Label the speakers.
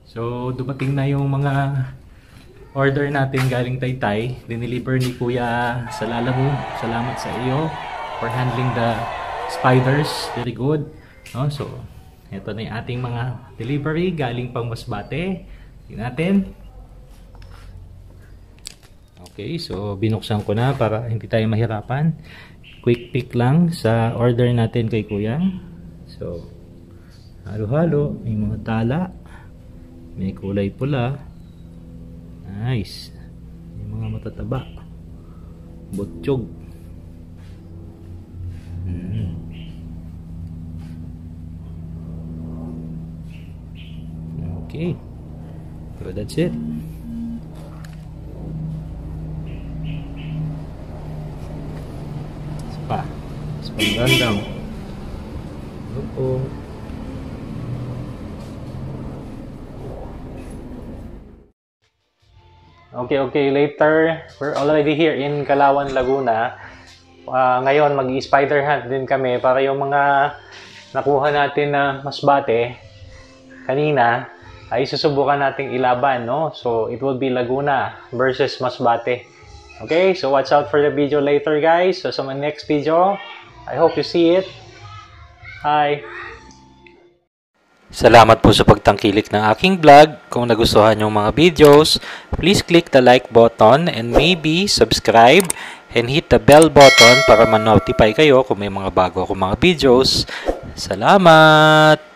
Speaker 1: So, dumating na yung mga order natin galing Taytay. Dineliver ni Kuya sa Lalamu. Salamat sa iyo for handling the spiders. Very good. No? So, ito na yung ating mga delivery galing pang Masbate. Tingnan natin. Okay, so binuksan ko na para hindi tayo mahirapan. Quick pick lang sa order natin kay Kuya. So, halo-halo. May mga tala. May kulay pula. Nice. May mga matataba. Butchog. Okay. So that's it. Spa. Spa gandang. Opo. Okay, later. We're already here in Calauan, Laguna. Ngayon, mag-spider hunt din kami para yung mga nakuha natin na masbate kanina ay susubukan nating ilaban, no? So, it will be Laguna versus Masbate. Okay, so watch out for the video later, guys. So, sa my next video, I hope you see it. Bye! Salamat po sa pagtangkilik ng aking vlog. Kung nagustuhan yung mga videos, please click the like button and maybe subscribe and hit the bell button para ma-notify kayo kung may mga bago akong mga videos. Salamat!